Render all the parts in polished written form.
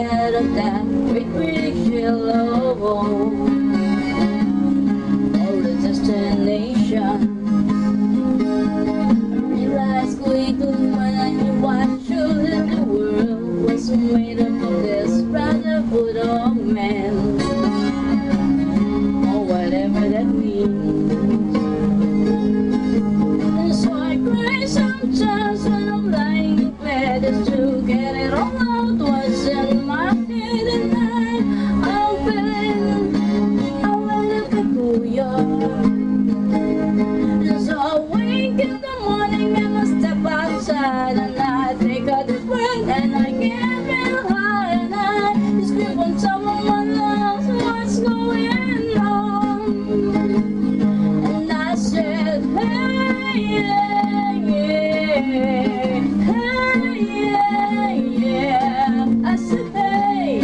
get at that great big yellow or a destination. I realized quickly when I knew what should in the world was made up of this brotherhood of men, or whatever that means. And so I cry sometimes when I'm lying in bed just to get it all out what's in my head, and I'm feeling a little peculiar. And so I wake in the morning and I step outside and I take a deep breath and I get real high and I scream on top of my lungs, what's going on? And I said, hey, yeah, yeah, hey, yeah, yeah. I said, hey,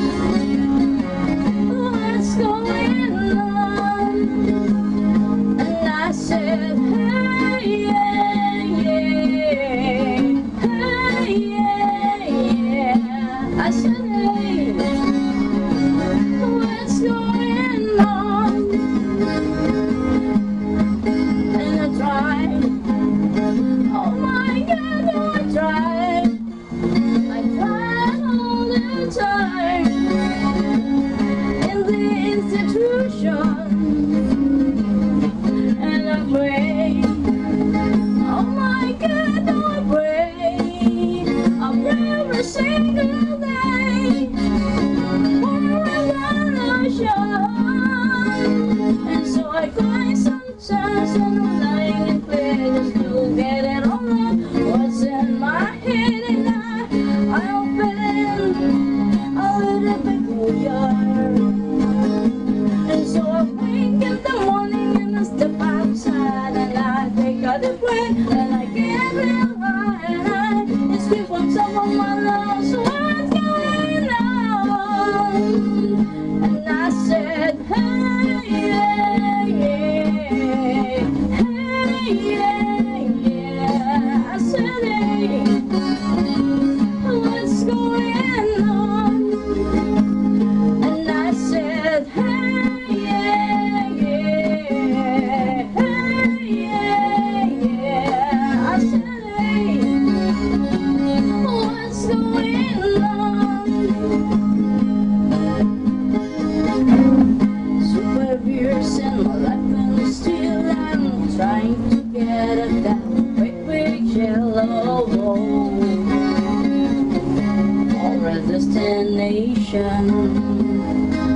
what's going on? And I said, hey, yeah, yeah, hey, yeah, yeah. I said, hey, what's going on? And I tried, oh my God, oh, I tried all the time in the institution, and I pray, oh my God, oh, I pray every single day for a revolution. And so I cry sometimes when I'm lying in bed just to get it all out what's in my head, and I'm feeling a little peculiar. And so I wake in the morning and I step outside and I take a deep breath and I get real high and I scream on top of my lungs, what's going on? And I said, hey, yeah, yeah, hey, yeah, yeah. I said, hey, what's going on? And I said, hey, yeah, yeah, hey, yeah, yeah. I said, hey, what's going on? Super years in my life and still I'm trying to get at that great big yellow or a destination.